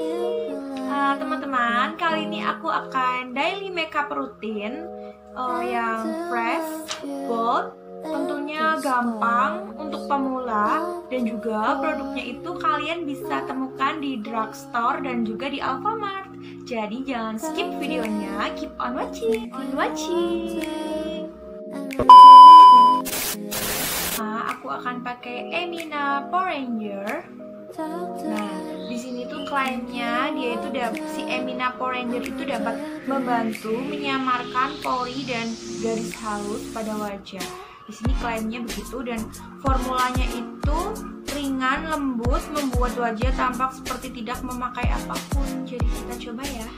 Teman-teman, kali ini aku akan daily makeup rutin yang fresh, bold, tentunya gampang untuk pemula, dan juga produknya itu kalian bisa temukan di drugstore dan juga di Alfamart. Jadi jangan skip videonya, keep on watching. Aku akan pakai Emina Poranger. Nah, di sini tuh klaimnya dia itu si Emina Poranger itu dapat membantu menyamarkan pori dan garis halus pada wajah. Di sini klaimnya begitu, dan formulanya itu ringan, lembut, membuat wajah tampak seperti tidak memakai apapun. Jadi kita coba ya.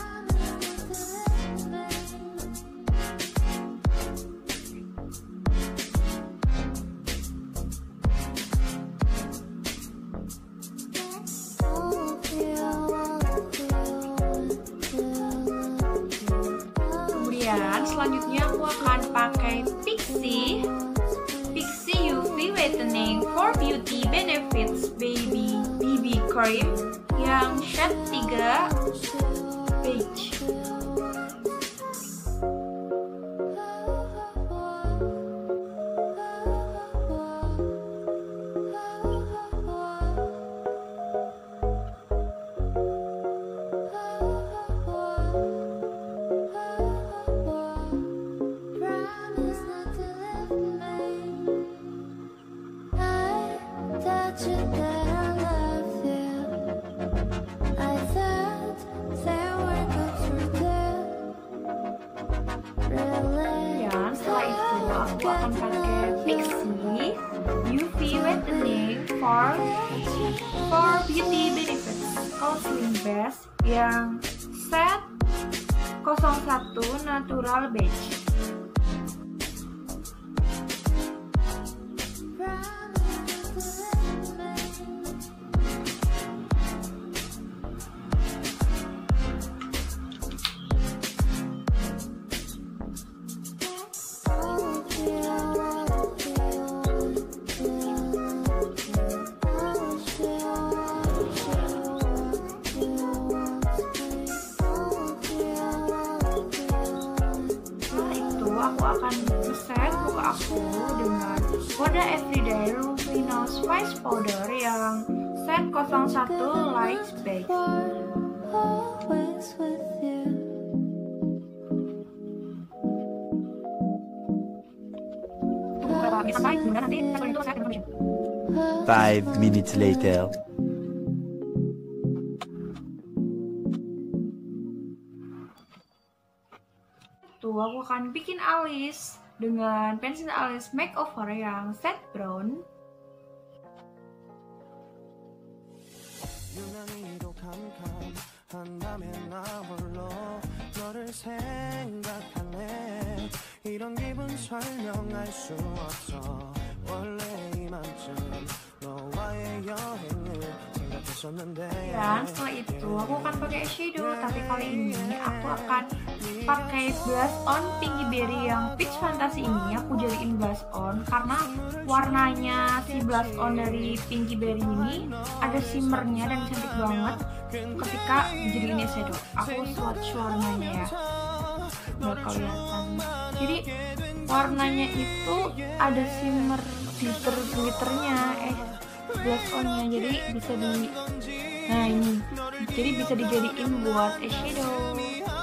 Selanjutnya aku akan pakai Pixi UV Whitening for Beauty Benefits Baby BB Cream yang shade 3 beige. Aku akan pakai Pixi UV Whitening for Beauty Benefits Counseling Base yang set 01 Natural Beige. Aku akan set muka aku dengan Huda Everyday Luminous Face Powder yang set 01 Light Beige. Nanti 5 minutes later. Aku akan bikin alis dengan pensil alis makeover yang set brown. Dan setelah itu aku akan pakai eyeshadow, tapi kali ini aku akan pakai blush on Pinky Berry yang Peach Fantasy ini. Aku jadiin blush on karena warnanya si blush on dari Pinky Berry ini ada shimmernya dan cantik banget ketika dijadiin eyeshadow. Aku swatch warnanya ya, biar kelihatan. Jadi warnanya itu ada shimmer glitternya, blush onnya, jadi bisa jadi bisa dijadiin buat eyeshadow.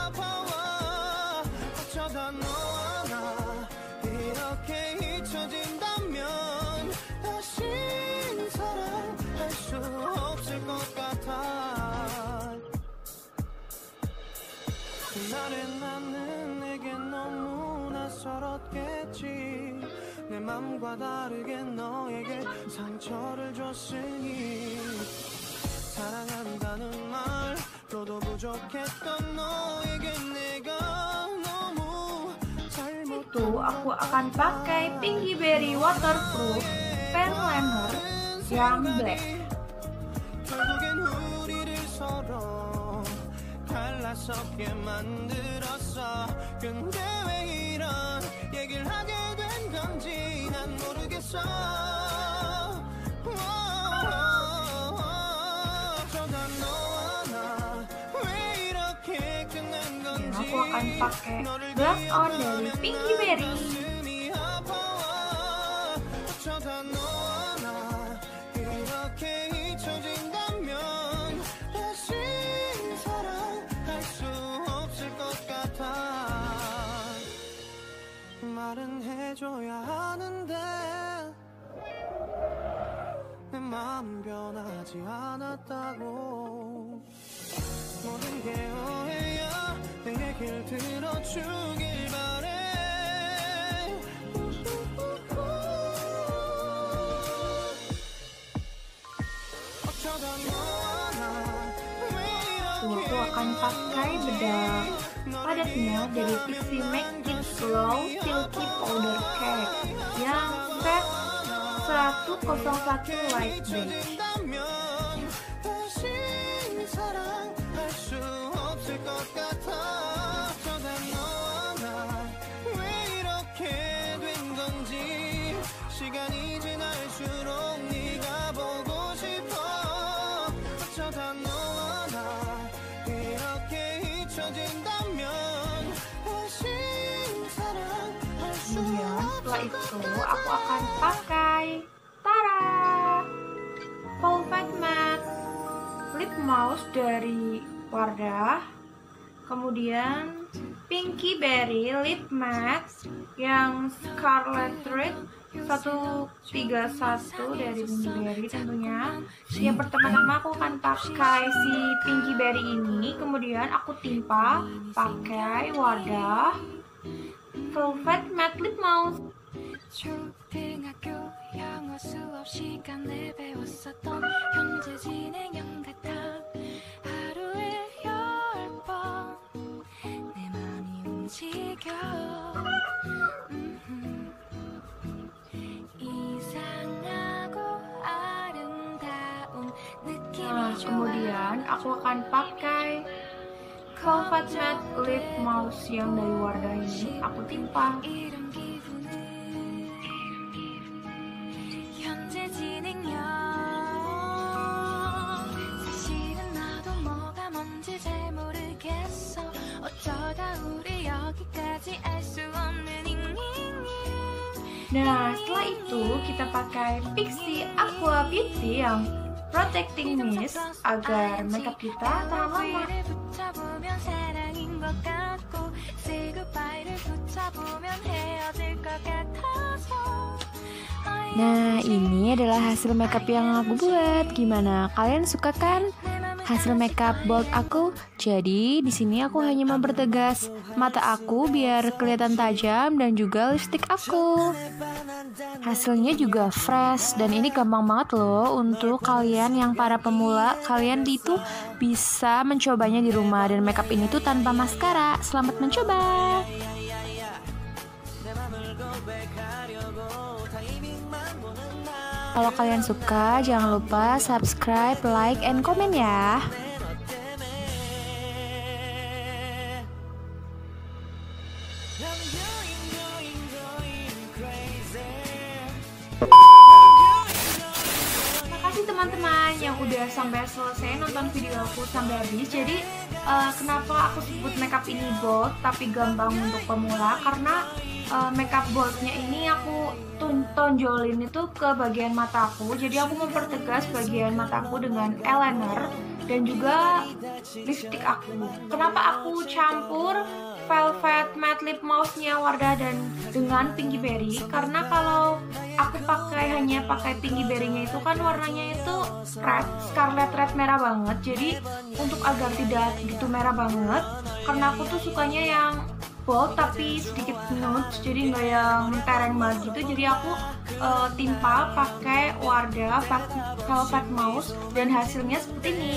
내 맘과 다르게 너에게 상처를 줬으니 사랑한다는 말로도 부족했던 너에게 내가 너무 잘못도 aku akan pakai Pinky Berry Waterproof Pen Liner yang black. 결국엔 우리를 서로 갈라서게 만들었어. 근데 왜 이런 얘기를 하게 된 건지 난 모르겠어. 어쩌다 너와 나 aku akan pakai blush on dari Pinky Berry. 말은 해줘야 하는데 내 마음 변하지 않았다고 모든 게 오해야 내 얘길 들어주길 바래 어쩌다 너와 나 Aku akan pakai bedak padatnya dari Pixi Make It Glow Silky Powder Cake yang set 101 Light Beige. 시간이 지날수록 네가 보고 싶어 어쩌다 너와 나 이렇게 잊혀진다면 다시 사랑할 수 Kemudian setelah itu aku akan pakai Tara Velvet Matte Lip Mouse dari Wardah. Kemudian Pinky Berry Lip Matte yang Scarlet Red 131 dari Pinky Berry tentunya. Yang pertama-tama aku akan pakai si Pinky Berry ini, kemudian aku timpa pakai Wardah Velvet Matte Lip Mouse. 초등학교 영어 수업 시간에 배웠었던 현재 진행형 같아 하루에 10번 내 맘이 움직여 이상하고 아름다운 느낌이 Nah, kemudian aku akan pakai Velvet Matte Lip Mouse yang dari Wardah ini. Aku timpa. 이런 기분은 현재 진행형 사실은 나도 뭐가 뭔지 잘 모르겠어 어쩌다 우리 여기까지 알 수 없는 잉잉잉 Nah, setelah itu kita pakai Pixi Aqua Beauty yang Protecting Mist agar makeup kita tahan lama. Goodbye를 붙여보면 사랑인 것 같고 Say goodbye를 붙여보면 헤어질 것 같아서 Nah, ini adalah hasil makeup yang aku buat. Gimana? Kalian suka kan hasil makeup bold aku? Jadi, di sini aku hanya mempertegas mata aku biar kelihatan tajam dan juga lipstick aku. Hasilnya juga fresh dan ini gampang banget loh untuk kalian yang para pemula. Kalian itu bisa mencobanya di rumah dan makeup ini tuh tanpa maskara. Selamat mencoba. Kalau kalian suka, jangan lupa subscribe, like, and komen ya. Makasih teman-teman yang udah sampai selesai nonton video aku sampai habis. Jadi kenapa aku sebut makeup ini bold tapi gampang untuk pemula? Karena makeup boldnya ini aku tonjolin itu ke bagian mataku. Jadi aku mempertegas bagian mataku dengan eyeliner dan juga lipstick aku. Kenapa aku campur Velvet Matte Lip Mouse-nya Wardah dan dengan Pinky Berry? Karena kalau aku hanya pakai Pinky Berry-nya itu kan warnanya itu red, scarlet red merah banget. Jadi untuk agar tidak gitu merah banget, karena aku tuh sukanya yang bold tapi sedikit nude, jadi nggak yang tereng banget gitu. Jadi aku timpa pakai Wardah Velvet Mouse dan hasilnya seperti ini.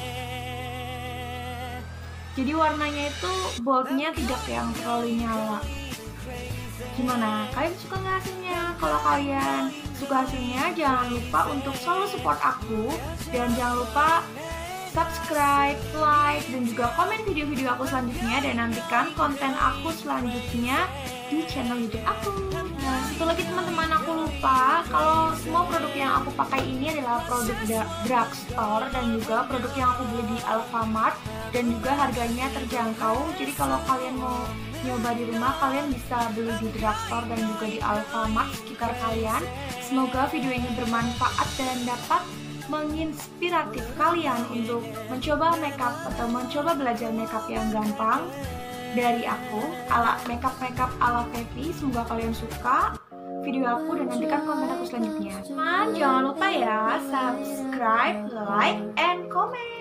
Jadi warnanya itu boldnya tidak yang terlalu nyala. Gimana? Kalian suka nggak hasilnya? Kalau kalian suka hasilnya, jangan lupa untuk selalu support aku dan jangan lupa subscribe, like, dan juga komen video-video aku selanjutnya dan nantikan konten aku selanjutnya di channel YouTube aku. Nah, satu lagi teman-teman, aku lupa kalau semua produk yang aku pakai ini adalah produk drugstore dan juga produk yang aku beli di Alfamart dan juga harganya terjangkau. Jadi kalau kalian mau nyoba di rumah, kalian bisa beli di drugstore dan juga di Alfamart sekitar kalian. Semoga video ini bermanfaat dan dapat menginspiratif kalian untuk mencoba makeup atau mencoba belajar makeup yang gampang dari aku, makeup ala Fevi. Semoga kalian suka video aku dan nantikan komen aku selanjutnya. Jangan lupa ya, subscribe, like, and comment.